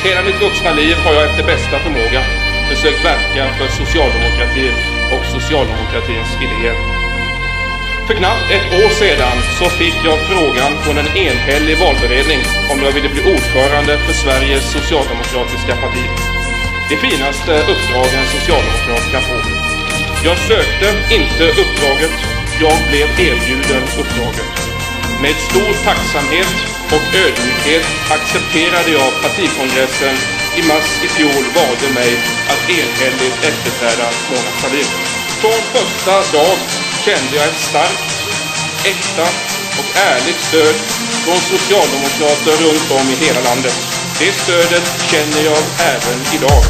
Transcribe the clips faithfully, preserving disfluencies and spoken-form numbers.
Hela mitt vuxna liv har jag efter bästa förmåga försökt verka för socialdemokratin och socialdemokratins idéer. För knappt ett år sedan så fick jag frågan från en enhällig valberedning om jag ville bli ordförande för Sveriges socialdemokratiska parti. Det finaste uppdrag en socialdemokrat kan få. Jag sökte inte uppdraget, jag blev erbjuden uppdraget. Med stor tacksamhet och ödmjukhet accepterade jag partikongressen i mars i fjol valde mig att enhälligt efterträda Mona Sahlin. Från första dag kände jag ett starkt, äkta och ärligt stöd från socialdemokrater runt om i hela landet. Det stödet känner jag även idag.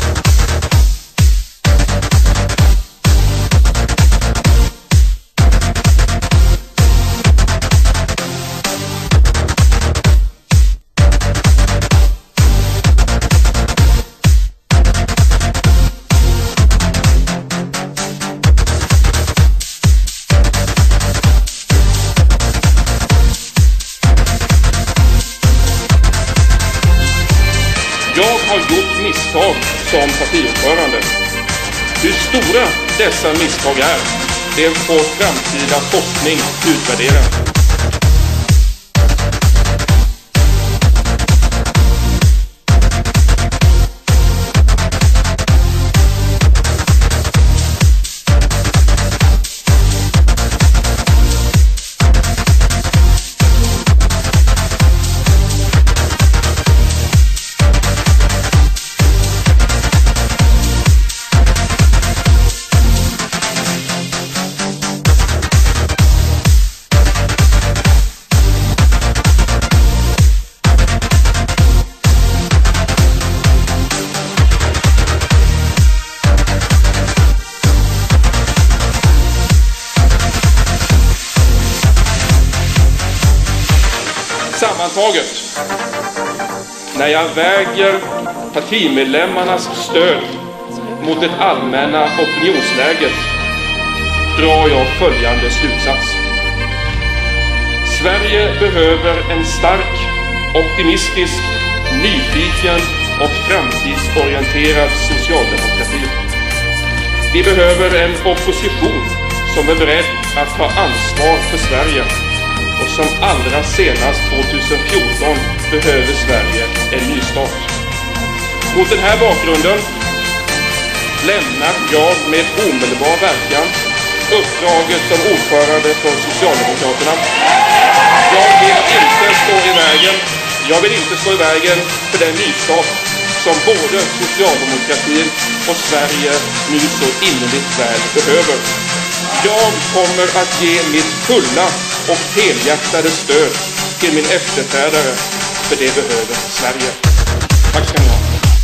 Jag har gjort misstag som partiordförande. Hur stora dessa misstag är, det får framtida forskning utvärdera. Sammantaget, när jag väger partimedlemmarnas stöd mot det allmänna opinionsläget drar jag följande slutsats. Sverige behöver en stark, optimistisk, nyfiken och framtidsorienterad socialdemokrati. Vi behöver en opposition som är beredd att ta ansvar för Sverige. Och som allra senast tjugohundrafjorton behöver Sverige en nystart. Mot den här bakgrunden lämnar jag med omedelbar verkan uppdraget som ordförande för Socialdemokraterna. Jag vill inte stå i vägen, jag vill inte stå i vägen för den nystart som både socialdemokratin och Sverige nu så innerligt väl behöver. Jag kommer att ge mitt fulla och helhjärtade stöd till min efterträdare, för det behöver Sverige. Tack ska ni ha.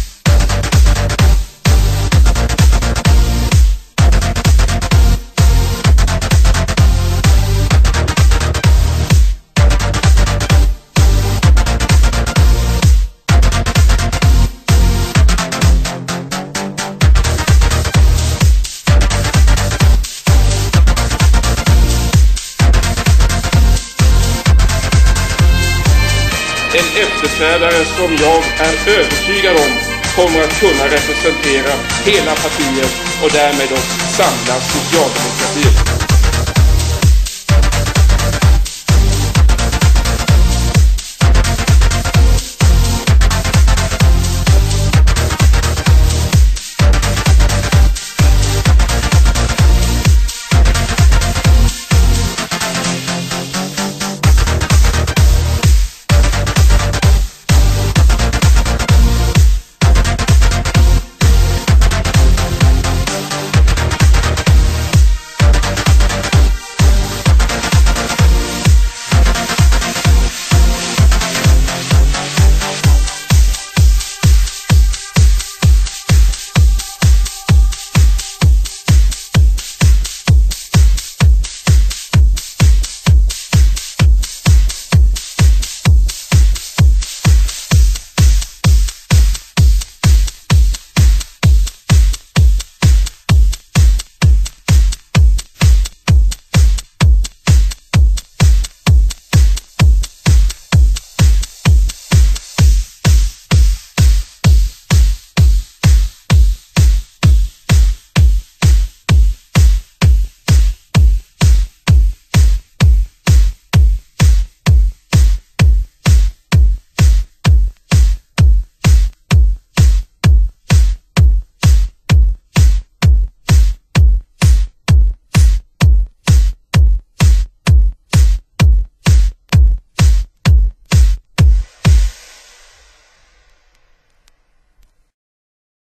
En efterträdare som jag är övertygad om kommer att kunna representera hela partiet och därmed också samla socialdemokratin.